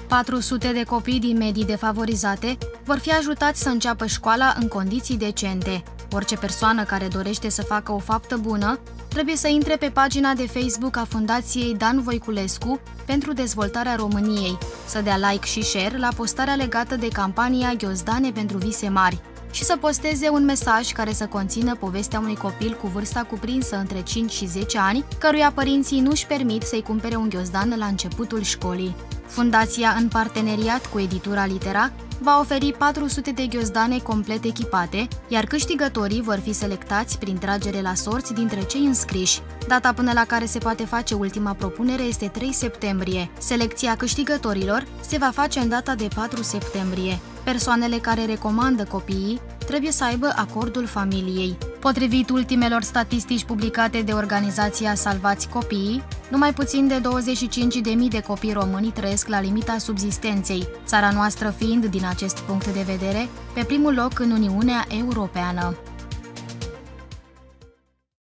400 de copii din medii defavorizate vor fi ajutați să înceapă școala în condiții decente. Orice persoană care dorește să facă o faptă bună trebuie să intre pe pagina de Facebook a Fundației Dan Voiculescu pentru dezvoltarea României, să dea like și share la postarea legată de campania Ghiozdane pentru vise mari și să posteze un mesaj care să conțină povestea unui copil cu vârsta cuprinsă între 5 și 10 ani, căruia părinții nu își permit să-i cumpere un ghiozdan la începutul școlii. Fundația, în parteneriat cu editura Litera, va oferi 400 de ghiozdane complet echipate, iar câștigătorii vor fi selectați prin tragere la sorți dintre cei înscriși. Data până la care se poate face ultima propunere este 3 septembrie. Selecția câștigătorilor se va face în data de 4 septembrie. Persoanele care recomandă copiii trebuie să aibă acordul familiei. Potrivit ultimelor statistici publicate de organizația Salvați Copiii, numai puțin de 25.000 de copii români trăiesc la limita subzistenței, țara noastră fiind, din acest punct de vedere, pe primul loc în Uniunea Europeană.